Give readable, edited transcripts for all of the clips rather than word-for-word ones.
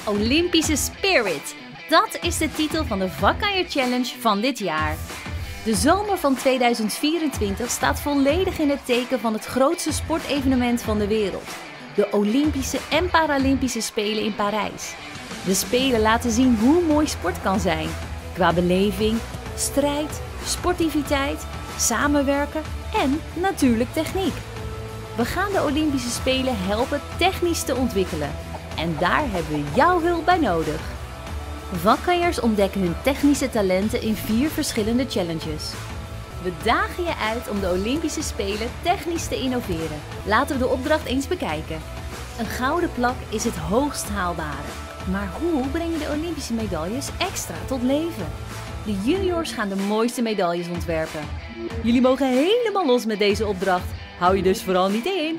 Olympische Spirit. Dat is de titel van de Vakkanjer Challenge van dit jaar. De zomer van 2024 staat volledig in het teken van het grootste sportevenement van de wereld. De Olympische en Paralympische Spelen in Parijs. De Spelen laten zien hoe mooi sport kan zijn. Qua beleving, strijd, sportiviteit, samenwerken en natuurlijk techniek. We gaan de Olympische Spelen helpen technisch te ontwikkelen. En daar hebben we jouw hulp bij nodig. Vakkanjers ontdekken hun technische talenten in 4 verschillende challenges. We dagen je uit om de Olympische Spelen technisch te innoveren. Laten we de opdracht eens bekijken. Een gouden plak is het hoogst haalbare. Maar hoe breng je de Olympische medailles extra tot leven? De juniors gaan de mooiste medailles ontwerpen. Jullie mogen helemaal los met deze opdracht. Hou je dus vooral niet in.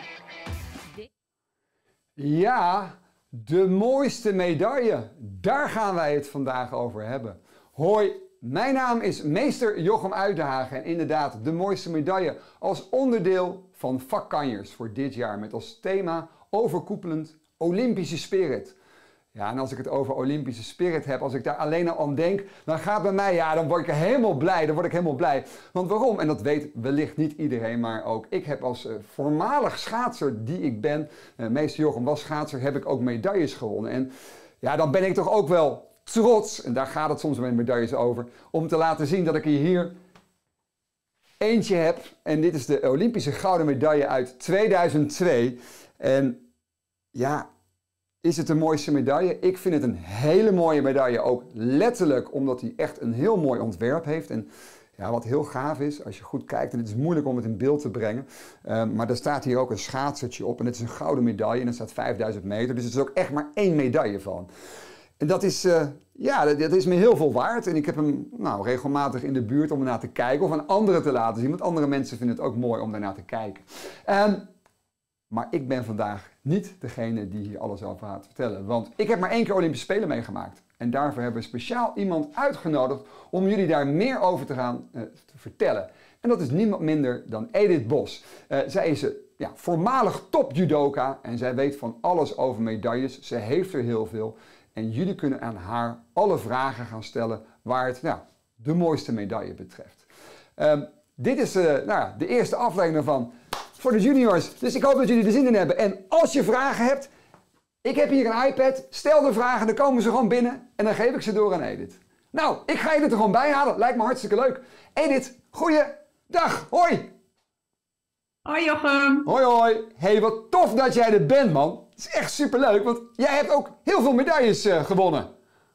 Ja, de mooiste medaille. Daar gaan wij het vandaag over hebben. Hoi, mijn naam is meester Jochem Uitenhagen en inderdaad de mooiste medaille als onderdeel van Vakkanjers voor dit jaar met als thema overkoepelend Olympische Spirit. Ja, en als ik het over Olympische Spirit heb, als ik daar alleen al aan denk, dan gaat bij mij, ja, dan word ik helemaal blij. Want waarom? En dat weet wellicht niet iedereen, maar ook ik heb als voormalig schaatser die ik ben, meester Jochem was schaatser, heb ik ook medailles gewonnen. En ja, dan ben ik toch ook wel trots, en daar gaat het soms met medailles over, om te laten zien dat ik hier eentje heb. En dit is de Olympische gouden medaille uit 2002. En ja, is het de mooiste medaille? Ik vind het een hele mooie medaille, ook letterlijk omdat hij echt een heel mooi ontwerp heeft. En ja, wat heel gaaf is, als je goed kijkt, en het is moeilijk om het in beeld te brengen, maar er staat hier ook een schaatsertje op en het is een gouden medaille en er staat 5000 meter, dus er is ook echt maar 1 medaille van. En dat is, ja, dat is me heel veel waard en ik heb hem regelmatig in de buurt om ernaar te kijken of aan anderen te laten zien, want andere mensen vinden het ook mooi om daarnaar te kijken. Maar ik ben vandaag niet degene die hier alles over gaat vertellen. Want ik heb maar 1 keer Olympische Spelen meegemaakt. En daarvoor hebben we speciaal iemand uitgenodigd om jullie daar meer over te gaan te vertellen. En dat is niemand minder dan Edith Bos. Zij is voormalig top judoka en zij weet van alles over medailles. Ze heeft er heel veel. En jullie kunnen aan haar alle vragen gaan stellen waar het de mooiste medaille betreft. Dit is de eerste aflevering ervan. Voor de juniors. Dus ik hoop dat jullie er zin in hebben. En als je vragen hebt, ik heb hier een iPad. Stel de vragen, dan komen ze gewoon binnen. En dan geef ik ze door aan Edith. Nou, ik ga je er gewoon bij halen. Lijkt me hartstikke leuk. Edith, goeiedag. Hoi. Hoi Jochem. Hoi hoi. Hey, wat tof dat jij er bent, man. Het is echt superleuk, want jij hebt ook heel veel medailles gewonnen.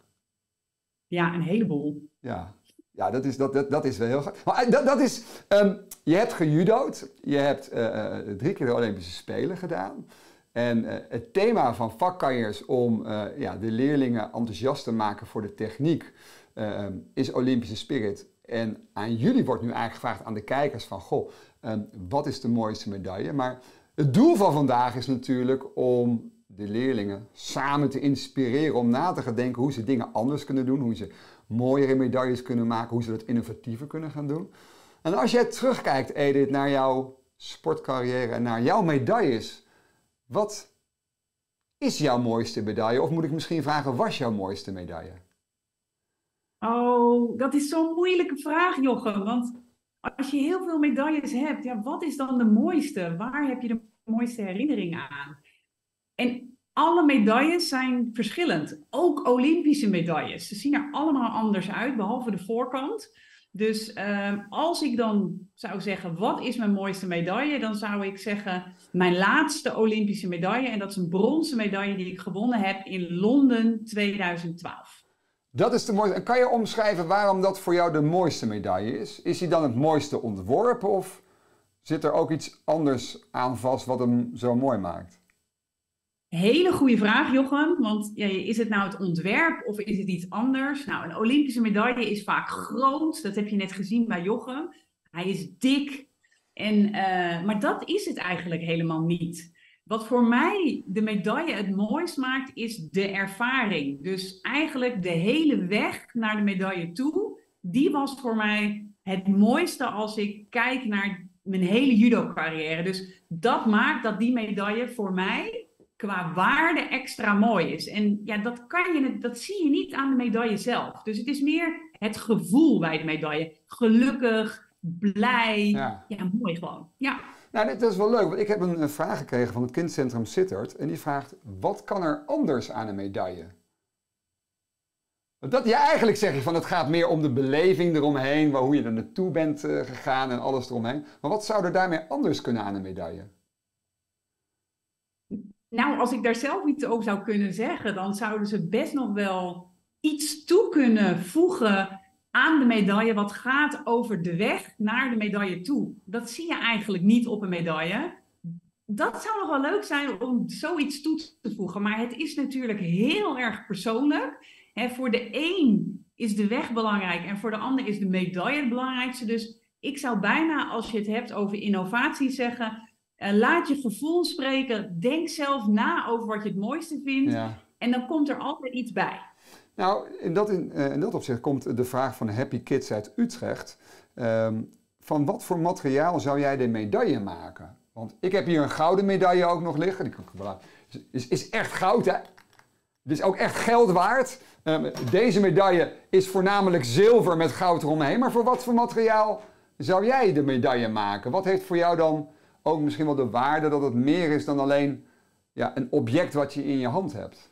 Ja, een heleboel. Ja, dat is wel heel gaaf. Maar je hebt gejudo'd, je hebt 3 keer de Olympische Spelen gedaan. En het thema van vakkanjers om de leerlingen enthousiast te maken voor de techniek is Olympische Spirit. En aan jullie wordt nu eigenlijk gevraagd, aan de kijkers, van goh, wat is de mooiste medaille? Maar het doel van vandaag is natuurlijk om de leerlingen samen te inspireren om na te gaan denken hoe ze dingen anders kunnen doen, hoe ze mooiere medailles kunnen maken, hoe ze dat innovatiever kunnen gaan doen. En als jij terugkijkt, Edith, naar jouw sportcarrière en naar jouw medailles, wat is jouw mooiste medaille? Of moet ik misschien vragen, was jouw mooiste medaille? Oh, dat is zo'n moeilijke vraag, Jochem. Want als je heel veel medailles hebt, ja, wat is dan de mooiste? Waar heb je de mooiste herinneringen aan? En alle medailles zijn verschillend. Ook Olympische medailles. Ze zien er allemaal anders uit, behalve de voorkant. Dus als ik dan zou zeggen, wat is mijn mooiste medaille? Dan zou ik zeggen, mijn laatste Olympische medaille. En dat is een bronzen medaille die ik gewonnen heb in Londen 2012. Dat is de mooiste. En kan je omschrijven waarom dat voor jou de mooiste medaille is? Is die dan het mooiste ontworpen of zit er ook iets anders aan vast wat hem zo mooi maakt? Hele goede vraag, Jochem. Want ja, is het nou het ontwerp of is het iets anders? Nou, een Olympische medaille is vaak groot. Dat heb je net gezien bij Jochem. Hij is dik. Maar dat is het eigenlijk helemaal niet. Wat voor mij de medaille het mooist maakt, is de ervaring. Dus eigenlijk de hele weg naar de medaille toe, die was voor mij het mooiste als ik kijk naar mijn hele judo-carrière. Dus dat maakt dat die medaille voor mij qua waarde extra mooi is. En ja, dat zie je niet aan de medaille zelf. Dus het is meer het gevoel bij de medaille. Gelukkig, blij, ja mooi gewoon. Ja. Nou, dat is wel leuk, want ik heb een vraag gekregen van het kindcentrum Sittard. En die vraagt, wat kan er anders aan een medaille? Eigenlijk zeg je van, het gaat meer om de beleving eromheen, hoe je er naartoe bent gegaan en alles eromheen. Maar wat zou er daarmee anders kunnen aan een medaille? Nou, als ik daar zelf iets over zou kunnen zeggen, dan zouden ze best nog wel iets toe kunnen voegen aan de medaille wat gaat over de weg naar de medaille toe. Dat zie je eigenlijk niet op een medaille. Dat zou nog wel leuk zijn om zoiets toe te voegen, maar het is natuurlijk heel erg persoonlijk. Voor de een is de weg belangrijk en voor de ander is de medaille het belangrijkste. Dus ik zou bijna, als je het hebt over innovatie, zeggen, laat je gevoel spreken, denk zelf na over wat je het mooiste vindt en dan komt er altijd iets bij. Nou, in dat opzicht komt de vraag van Happy Kids uit Utrecht. Van wat voor materiaal zou jij de medaille maken? Want ik heb hier een gouden medaille ook nog liggen. Die is echt goud, hè? Het is ook echt geld waard. Deze medaille is voornamelijk zilver met goud eromheen. Maar voor wat voor materiaal zou jij de medaille maken? Wat heeft voor jou dan ook misschien wel de waarde dat het meer is dan alleen een object wat je in je hand hebt?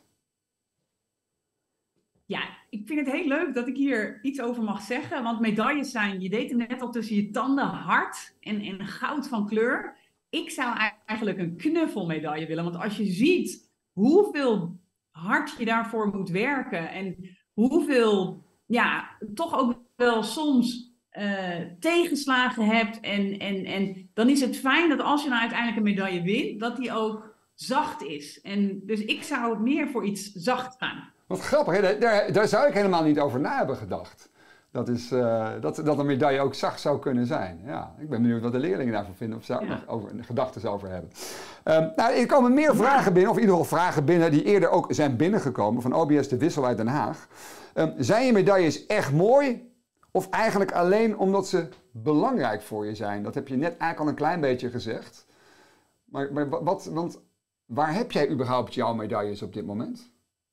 Ja, ik vind het heel leuk dat ik hier iets over mag zeggen. Want medailles zijn, je deed het net al, tussen je tanden hard en goud van kleur. Ik zou eigenlijk een knuffelmedaille willen. Want als je ziet hoeveel hard je daarvoor moet werken en hoeveel, toch ook wel soms tegenslagen hebt. En dan is het fijn dat als je nou uiteindelijk een medaille wint, dat die ook zacht is. En dus ik zou meer voor iets zacht gaan. Wat grappig, hè? Daar zou ik helemaal niet over na hebben gedacht. Dat een medaille ook zacht zou kunnen zijn. Ja, ik ben benieuwd wat de leerlingen daarvan vinden of ze daar nog gedachten over hebben. Er komen meer vragen binnen, of in ieder geval vragen binnen die eerder ook zijn binnengekomen van OBS de Wissel uit Den Haag. Zijn je medailles echt mooi of eigenlijk alleen omdat ze belangrijk voor je zijn? Dat heb je net eigenlijk al een klein beetje gezegd. Maar want waar heb jij überhaupt jouw medailles op dit moment?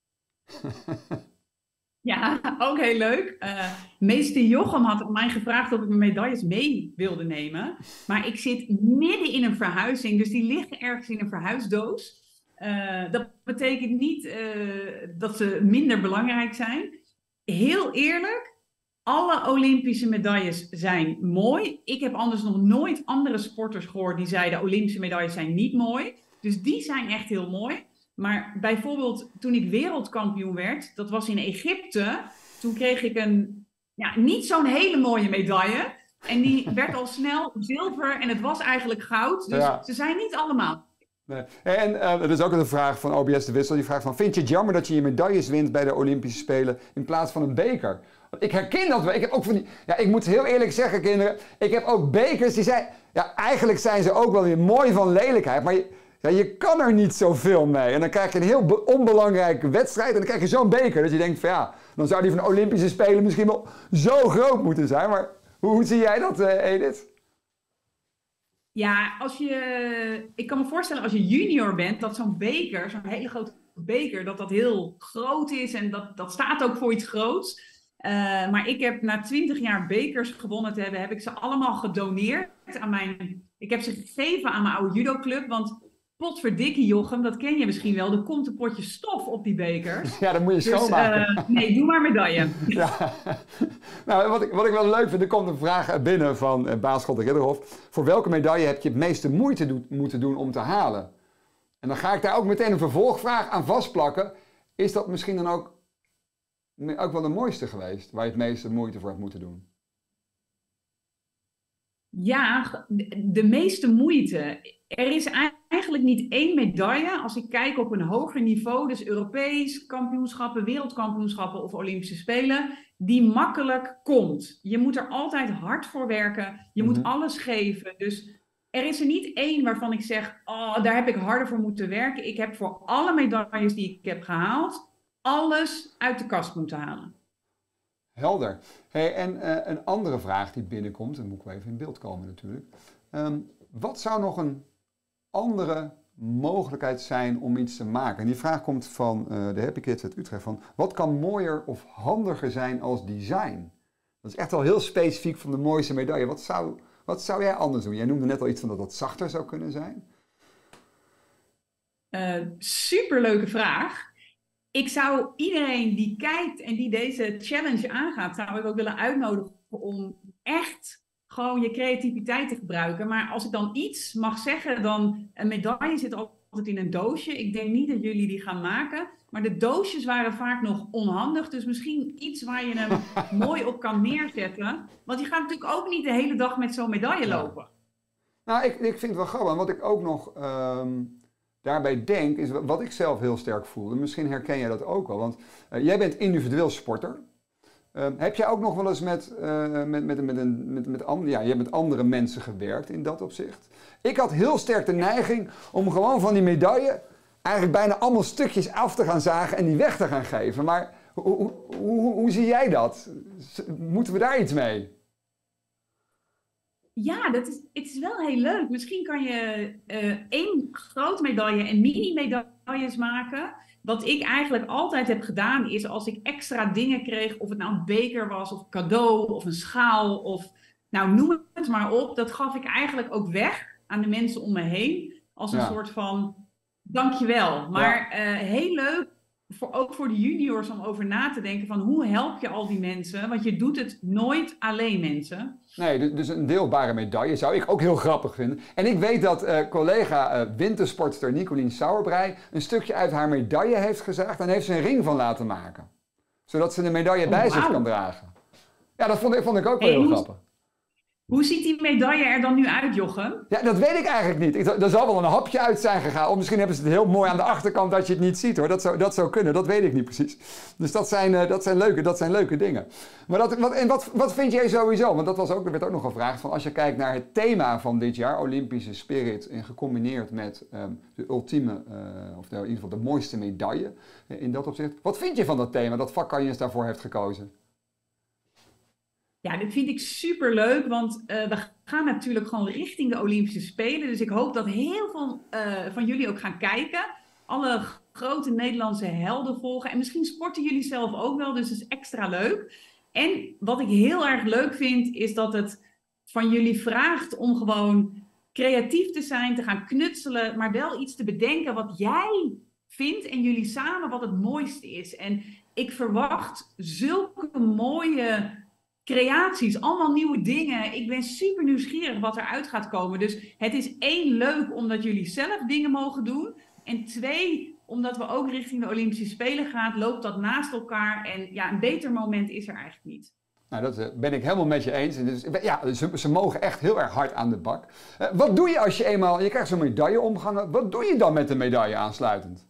Ja, ook heel leuk. Meester Jochem had mij gevraagd of ik mijn medailles mee wilde nemen. Maar ik zit midden in een verhuizing, dus die liggen ergens in een verhuisdoos. Dat betekent niet dat ze minder belangrijk zijn. Heel eerlijk, alle Olympische medailles zijn mooi. Ik heb anders nog nooit andere sporters gehoord die zeiden Olympische medailles zijn niet mooi. Dus die zijn echt heel mooi. Maar bijvoorbeeld toen ik wereldkampioen werd, dat was in Egypte, toen kreeg ik een niet zo'n hele mooie medaille. En die werd al snel zilver en het was eigenlijk goud. Dus ze zijn niet allemaal. Nee. En er is ook een vraag van OBS de Wissel. Die vraagt van, vind je het jammer dat je medailles wint bij de Olympische Spelen in plaats van een beker? Ik herken dat wel. Ik heb ook van die, ik moet heel eerlijk zeggen, kinderen, ik heb ook bekers die zijn, eigenlijk zijn ze ook wel weer mooi van lelijkheid, maar je kan er niet zoveel mee. En dan krijg je een heel onbelangrijke wedstrijd en dan krijg je zo'n beker. Dat je denkt van dan zou die van de Olympische Spelen misschien wel zo groot moeten zijn. Maar hoe zie jij dat, Edith? Ja, ik kan me voorstellen als je junior bent, dat zo'n beker, zo'n hele grote beker, dat heel groot is en dat staat ook voor iets groots. Maar ik heb na 20 jaar bekers gewonnen te hebben, heb ik ze allemaal gedoneerd ik heb ze gegeven aan mijn oude judoclub, want potverdikkie Jochem, dat ken je misschien wel. Er komt een potje stof op die bekers. Ja, dan moet je schoonmaken. Nee, doe maar medaille. Ja. Nou, wat ik wel leuk vind, er komt een vraag binnen van Baschool de Ridderhof. Voor welke medaille heb je het meeste moeite moeten doen om te halen? En dan ga ik daar ook meteen een vervolgvraag aan vastplakken. Is dat misschien dan ook wel de mooiste geweest, waar je het meeste moeite voor hebt moeten doen? Ja, de meeste moeite. Er is eigenlijk niet één medaille, als ik kijk op een hoger niveau, dus Europees kampioenschappen, wereldkampioenschappen of Olympische Spelen, die makkelijk komt. Je moet er altijd hard voor werken, je moet alles geven. Dus er is er niet één waarvan ik zeg, daar heb ik harder voor moeten werken. Ik heb voor alle medailles die ik heb gehaald, alles uit de kast moeten halen. Helder. Hey, en een andere vraag die binnenkomt, en moet ik wel even in beeld komen natuurlijk. Wat zou nog een andere mogelijkheid zijn om iets te maken? En die vraag komt van de Happy Kids uit Utrecht. Van, wat kan mooier of handiger zijn als design? Dat is echt wel heel specifiek van de mooiste medaille. Wat zou jij anders doen? Jij noemde net al iets van dat dat zachter zou kunnen zijn. Superleuke vraag. Ik zou iedereen die kijkt en die deze challenge aangaat, zou ik ook willen uitnodigen om echt gewoon je creativiteit te gebruiken. Maar als ik dan iets mag zeggen, dan een medaille zit altijd in een doosje. Ik denk niet dat jullie die gaan maken. Maar de doosjes waren vaak nog onhandig. Dus misschien iets waar je hem mooi op kan neerzetten. Want je gaat natuurlijk ook niet de hele dag met zo'n medaille lopen. Nou, ik vind het wel grappig. En wat ik ook nog daarbij denk, is wat ik zelf heel sterk voelde. Misschien herken jij dat ook wel. Want jij bent individueel sporter. Heb jij ook nog wel eens met andere mensen gewerkt in dat opzicht? Ik had heel sterk de neiging om gewoon van die medaille eigenlijk bijna allemaal stukjes af te gaan zagen en die weg te gaan geven. Maar hoe zie jij dat? Moeten we daar iets mee? Ja, het is wel heel leuk. Misschien kan je 1 grote medaille en mini-medailles maken. Wat ik eigenlijk altijd heb gedaan is als ik extra dingen kreeg, of het nou een beker was, of een cadeau, of een schaal, of nou noem het maar op. Dat gaf ik eigenlijk ook weg aan de mensen om me heen. Als een soort van dankjewel. Maar heel leuk, ook voor de juniors om over na te denken van hoe help je al die mensen? Want je doet het nooit alleen, mensen. Nee, dus een deelbare medaille zou ik ook heel grappig vinden. En ik weet dat collega wintersportster Nicolien Sauerbrei een stukje uit haar medaille heeft gezaagd en heeft ze een ring van laten maken. Zodat ze de medaille bij zich kan dragen. Ja, dat vond ik ook wel heel grappig. Hoe ziet die medaille er dan nu uit, Jochem? Ja, dat weet ik eigenlijk niet. Er zal wel een hapje uit zijn gegaan. Of misschien hebben ze het heel mooi aan de achterkant dat je het niet ziet, hoor. Dat zou kunnen, dat weet ik niet precies. Dus dat zijn leuke dingen. Maar wat vind jij sowieso? Want er werd ook nog gevraagd van als je kijkt naar het thema van dit jaar, Olympische Spirit, en gecombineerd met de ultieme, of in ieder geval de mooiste medaille in dat opzicht. Wat vind je van dat thema, dat Vakkanjers daarvoor heeft gekozen? Ja, dit vind ik super leuk, want we gaan natuurlijk gewoon richting de Olympische Spelen. Dus ik hoop dat heel veel van jullie ook gaan kijken. Alle grote Nederlandse helden volgen. En misschien sporten jullie zelf ook wel, dus dat is extra leuk. En wat ik heel erg leuk vind, is dat het van jullie vraagt om gewoon creatief te zijn, te gaan knutselen, maar wel iets te bedenken wat jij vindt en jullie samen wat het mooiste is. En ik verwacht zulke mooie creaties, allemaal nieuwe dingen. Ik ben super nieuwsgierig wat eruit gaat komen. Dus het is 1, leuk omdat jullie zelf dingen mogen doen. En 2, omdat we ook richting de Olympische Spelen gaan, loopt dat naast elkaar. En ja, een beter moment is er eigenlijk niet. Nou, dat ben ik helemaal met je eens. Dus, ja, ze mogen echt heel erg hard aan de bak. Wat doe je als je krijgt zo'n medaille omgehangen, wat doe je dan met de medaille aansluitend?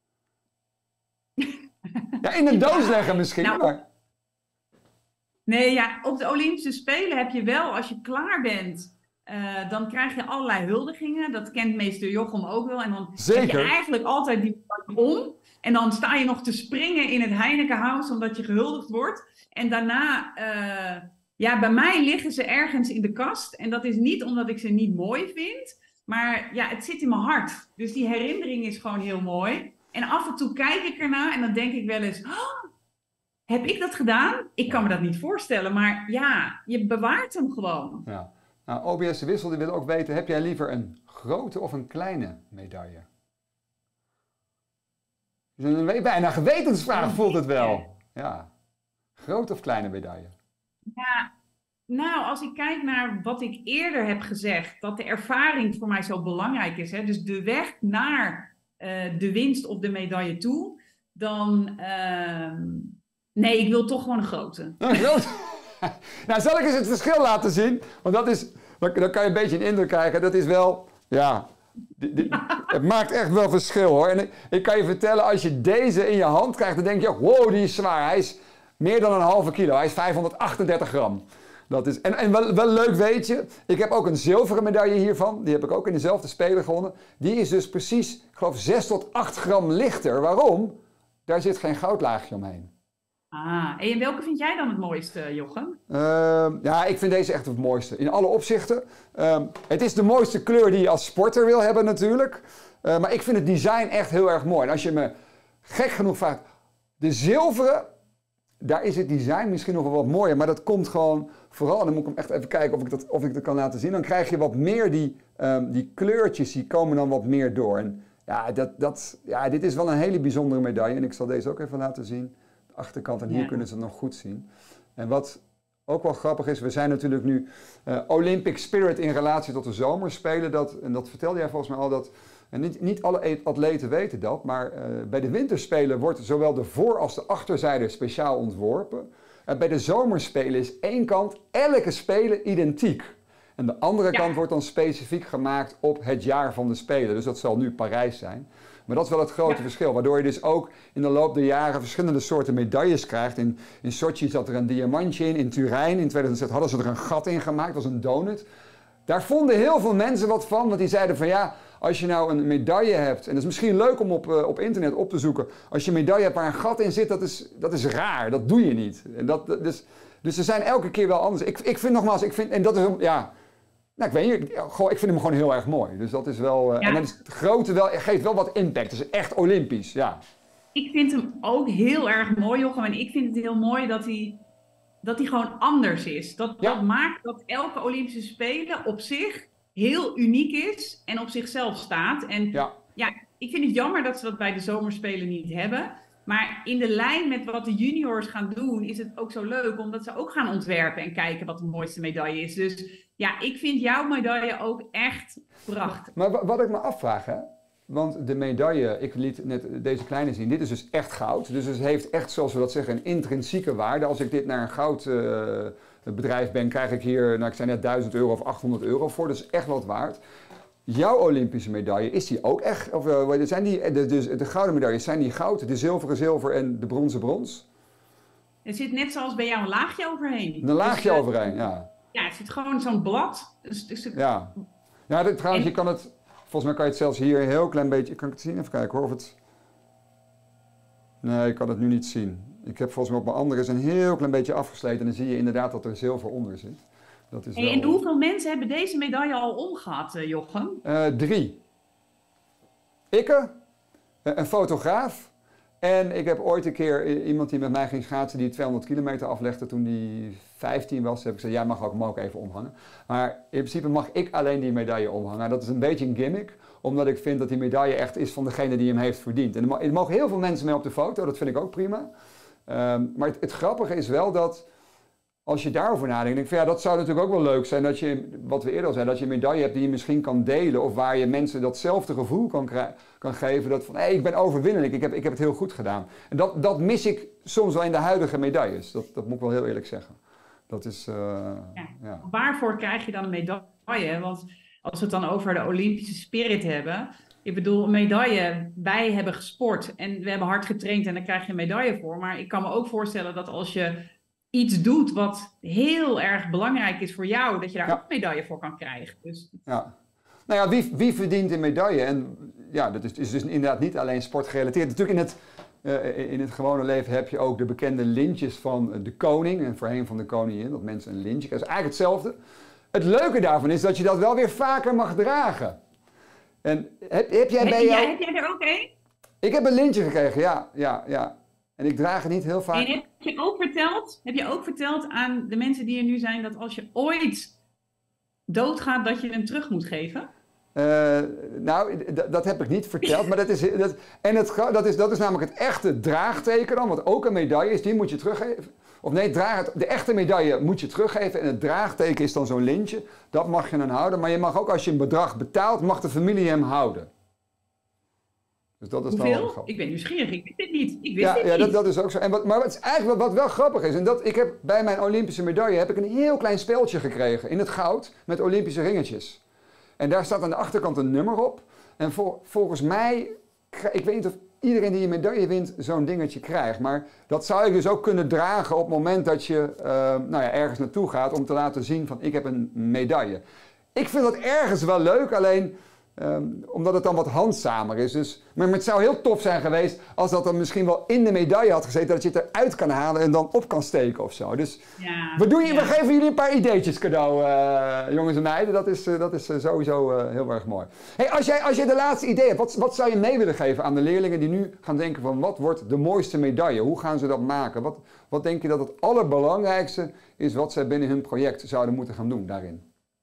Ja, in een doos leggen misschien, maar... Nee, ja, op de Olympische Spelen heb je wel, als je klaar bent, dan krijg je allerlei huldigingen. Dat kent meester Jochem ook wel. En dan heb je eigenlijk altijd die om. En dan sta je nog te springen in het Heinekenhuis omdat je gehuldigd wordt. En daarna, bij mij liggen ze ergens in de kast. En dat is niet omdat ik ze niet mooi vind. Maar ja, het zit in mijn hart. Dus die herinnering is gewoon heel mooi. En af en toe kijk ik ernaar en dan denk ik wel eens... Heb ik dat gedaan? Ik kan me dat niet voorstellen, maar ja, je bewaart hem gewoon. Ja. Nou, OBS de Wissel die wil ook weten, heb jij liever een grote of een kleine medaille? Dus een bijna gewetensvraag voelt het wel. Ja, grote of kleine medaille? Ja, nou, als ik kijk naar wat ik eerder heb gezegd, dat de ervaring voor mij zo belangrijk is, hè, dus de weg naar de winst of de medaille toe, dan... Nee, ik wil toch gewoon een grote. Een grote? Nou, zal ik eens het verschil laten zien? Want dan kan je een beetje een indruk krijgen. Dat is wel, ja, het maakt echt wel verschil, hoor. En ik kan je vertellen, als je deze in je hand krijgt, dan denk je, wow, die is zwaar. Hij is meer dan een halve kilo. Hij is 538 gram. Dat is, en wel leuk, weet je, ik heb ook een zilveren medaille hiervan. Die heb ik ook in dezelfde Spelen gewonnen. Die is dus precies, ik geloof, 6 tot 8 gram lichter. Waarom? Daar zit geen goudlaagje omheen. En welke vind jij dan het mooiste, Jochem? Ja, ik vind deze echt het mooiste. In alle opzichten. Het is de mooiste kleur die je als sporter wil hebben natuurlijk. Maar ik vind het design echt heel erg mooi. En als je me gek genoeg vraagt, de zilveren, daar is het design misschien nog wel wat mooier. Maar dat komt gewoon vooral, en dan moet ik hem echt even kijken of ik dat kan laten zien. Dan krijg je wat meer die kleurtjes, die komen dan wat meer door. En ja, dit is wel een hele bijzondere medaille. En ik zal deze ook even laten zien. De achterkant, en hier kunnen ze het nog goed zien. En wat ook wel grappig is, we zijn natuurlijk nu Olympic Spirit in relatie tot de zomerspelen. En dat vertelde jij volgens mij al, en niet alle atleten weten dat, maar bij de winterspelen wordt zowel de voor- als de achterzijde speciaal ontworpen. En bij de zomerspelen is één kant elke spelen identiek. En de andere kant wordt dan specifiek gemaakt op het jaar van de Spelen. Dus dat zal nu Parijs zijn. Maar dat is wel het grote verschil. Waardoor je dus ook in de loop der jaren verschillende soorten medailles krijgt. In Sochi zat er een diamantje in. In Turijn in 2006 hadden ze er een gat in gemaakt. Dat was een donut. Daar vonden heel veel mensen wat van. Want die zeiden van ja, als je nou een medaille hebt. En dat is misschien leuk om op internet op te zoeken. Als je een medaille hebt waar een gat in zit, dat is raar. Dat doe je niet. En dus ze zijn elke keer wel anders. Ik vind nogmaals, en dat is ja. Nou, ik weet niet, ik vind hem gewoon heel erg mooi. Dus dat is wel... En het grote geeft wel wat impact. Het is echt Olympisch, ja. Ik vind hem ook heel erg mooi, Jochem. En ik vind het heel mooi dat hij gewoon anders is. Dat maakt dat elke Olympische Spelen op zich heel uniek is en op zichzelf staat. En ja, ik vind het jammer dat ze dat bij de zomerspelen niet hebben. Maar in de lijn met wat de juniors gaan doen, is het ook zo leuk, omdat ze ook gaan ontwerpen en kijken wat de mooiste medaille is. Dus ja, ik vind jouw medaille ook echt prachtig. Maar wat ik me afvraag, hè, want de medaille, ik liet net deze kleine zien, dit is dus echt goud. Dus het heeft echt, zoals we dat zeggen, een intrinsieke waarde. Als ik dit naar een goudbedrijf ben, krijg ik hier, nou ik zei net €1000 of €800 voor. Dat is echt wat waard. Jouw Olympische medaille, is die ook echt, of zijn de gouden medailles, zijn die goud, de zilveren zilver en de bronzen brons? Er zit net zoals bij jou een laagje overheen. Een laagje overheen, ja. Ja, het zit gewoon zo'n blad. Ja, trouwens, je kan het, volgens mij kan je het zelfs hier een heel klein beetje, kan ik het zien? Even kijken hoor, of het... Nee, ik kan het nu niet zien. Ik heb volgens mij op mijn andere is een heel klein beetje afgesleten en dan zie je inderdaad dat er zilver onder zit. Dat is En hoeveel mensen hebben deze medaille al omgehad, Jochem? 3. Ik, een fotograaf en ik heb ooit een keer iemand die met mij ging schaatsen die 200 kilometer aflegde toen die 15 was. Heb ik gezegd, jij mag hem ook even omhangen. Maar in principe mag ik alleen die medaille omhangen. Dat is een beetje een gimmick, omdat ik vind dat die medaille echt is van degene die hem heeft verdiend. En er mogen heel veel mensen mee op de foto, dat vind ik ook prima. Maar het grappige is wel dat als je daarover nadenkt, denk ik van ja, dat zou natuurlijk ook wel leuk zijn dat je, wat we eerder al zeiden, dat je een medaille hebt die je misschien kan delen of waar je mensen datzelfde gevoel kan geven dat van hé, ik ben overwinnelijk, ik heb het heel goed gedaan. En dat mis ik soms wel in de huidige medailles, dat moet ik wel heel eerlijk zeggen. Dat is, ja. Waarvoor krijg je dan een medaille? Want als we het dan over de Olympische spirit hebben, ik bedoel, een medaille, wij hebben gesport en we hebben hard getraind en daar krijg je een medaille voor. Maar ik kan me ook voorstellen dat als je iets doet wat heel erg belangrijk is voor jou, dat je daar ook een medaille voor kan krijgen. Dus... Ja. Nou ja, wie verdient een medaille? En ja, dat is dus inderdaad niet alleen sportgerelateerd. Natuurlijk in het gewone leven heb je ook de bekende lintjes van de koning en voorheen van de koningin, dat mensen een lintje krijgen. Dat is eigenlijk hetzelfde. Het leuke daarvan is dat je dat wel weer vaker mag dragen. En heb jij er ook een? Ik heb een lintje gekregen, ja. En ik draag het niet heel vaak. En heb je ook verteld aan de mensen die er nu zijn dat als je ooit doodgaat, dat je hem terug moet geven? Nou, dat heb ik niet verteld, maar dat is namelijk het echte draagteken dan, wat ook een medaille is, die moet je teruggeven. Of nee, de echte medaille moet je teruggeven en het draagteken is dan zo'n lintje. Dat mag je dan houden, maar je mag ook als je een bedrag betaalt, mag de familie hem houden. Dus dat is hoeveel? Dan ik ben nieuwsgierig, ik wist dit niet. Dat is ook zo. Maar wat is eigenlijk wat wel grappig is, en ik heb bij mijn Olympische medaille heb ik een heel klein speeltje gekregen in het goud met Olympische ringetjes. En daar staat aan de achterkant een nummer op. En volgens mij, ik weet niet of iedereen die een medaille wint zo'n dingetje krijgt. Maar dat zou ik dus ook kunnen dragen op het moment dat je ergens naartoe gaat om te laten zien van ik heb een medaille. Ik vind dat ergens wel leuk, alleen Omdat het dan wat handzamer is. Dus, maar het zou heel tof zijn geweest als dat dan misschien wel in de medaille had gezeten. Dat je het eruit kan halen en dan op kan steken of zo. Dus we geven jullie een paar ideetjes cadeau, jongens en meiden. Dat is sowieso heel erg mooi. Hey, als jij de laatste idee hebt, wat zou je mee willen geven aan de leerlingen die nu gaan denken van wat wordt de mooiste medaille? Hoe gaan ze dat maken? Wat denk je dat het allerbelangrijkste is wat zij binnen hun project zouden moeten gaan doen daarin?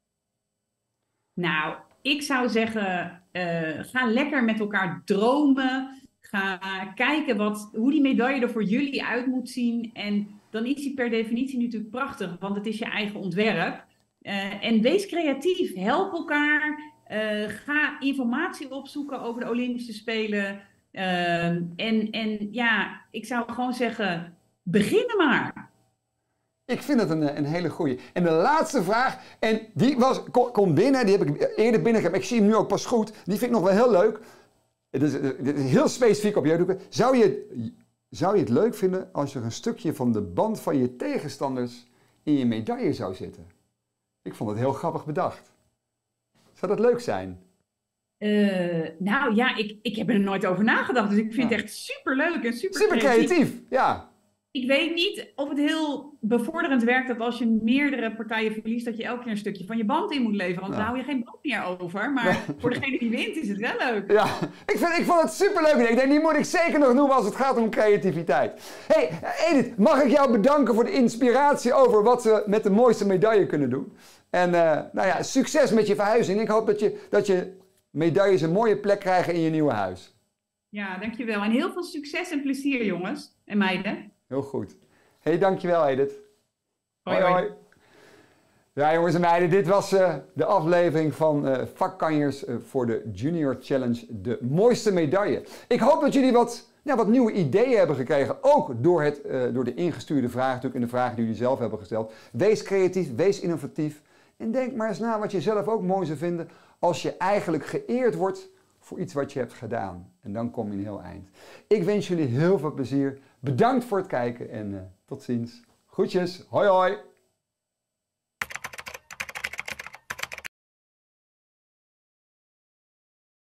Nou, ik zou zeggen, ga lekker met elkaar dromen. Ga kijken hoe die medaille er voor jullie uit moet zien. En dan is die per definitie natuurlijk prachtig, want het is je eigen ontwerp. En wees creatief, help elkaar. Ga informatie opzoeken over de Olympische Spelen. En ja, ik zou gewoon zeggen, begin maar. Ik vind het een hele goeie. En de laatste vraag, en die komt binnen, die heb ik eerder binnengegeven. Ik zie hem nu ook pas goed. Die vind ik nog wel heel leuk. Het is heel specifiek op jou doeken. Zou je het leuk vinden als er een stukje van de band van je tegenstanders in je medaille zou zitten? Ik vond het heel grappig bedacht. Zou dat leuk zijn? Nou ja, ik heb er nooit over nagedacht. Dus ik vind het echt superleuk en super creatief. Ja. Ik weet niet of het heel bevorderend werkt dat als je meerdere partijen verliest, dat je elke keer een stukje van je band in moet leveren. Want dan hou je geen band meer over. Maar voor degene die wint is het wel leuk. Ja, ik vond het superleuk. Ik denk, die moet ik zeker nog noemen als het gaat om creativiteit. Hey, Edith, mag ik jou bedanken voor de inspiratie over wat we met de mooiste medaille kunnen doen. En nou ja, succes met je verhuizing. Ik hoop dat je medailles een mooie plek krijgen in je nieuwe huis. Ja, dankjewel. En heel veel succes en plezier, jongens en meiden. Heel goed. Hey, dankjewel Edith. Hoi, hoi. Ja, jongens en meiden, dit was de aflevering van Vakkanjers voor de Junior Challenge, de mooiste medaille. Ik hoop dat jullie wat nieuwe ideeën hebben gekregen, ook door de ingestuurde vragen natuurlijk en de vragen die jullie zelf hebben gesteld. Wees creatief, wees innovatief en denk maar eens na wat je zelf ook mooi zou vinden als je eigenlijk geëerd wordt voor iets wat je hebt gedaan. En dan kom je een heel eind. Ik wens jullie heel veel plezier. Bedankt voor het kijken en tot ziens. Groetjes. Hoi hoi.